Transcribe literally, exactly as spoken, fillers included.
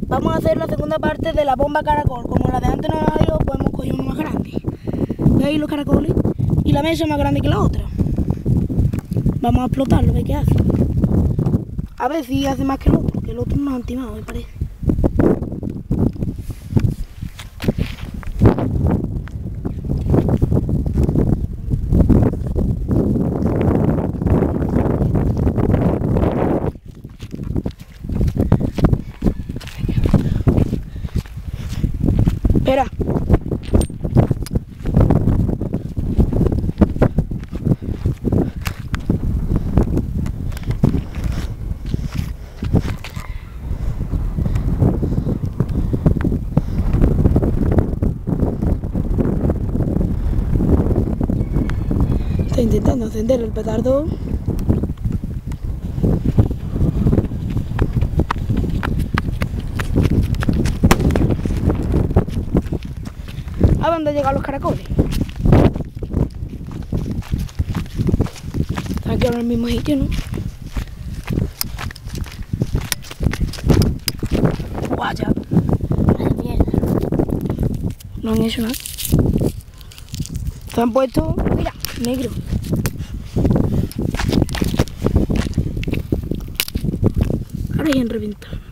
Vamos a hacer la segunda parte de la bomba caracol. Como la de antes no ha ido, pues hemos cogido uno más grande. ¿Veis los caracoles? Y la mesa es más grande que la otra. Vamos a explotarlo, ¿veis qué hace? A ver si hace más que el otro, que el otro no ha timado, me parece. Espera. Estoy intentando encender el petardo. ¿A dónde llegan los caracoles? Están aquí en el mismo sitio, ¿no? Guaya. Vaya mierda. No han hecho nada. Se han puesto, mira, negro. Ahora ya han reventado.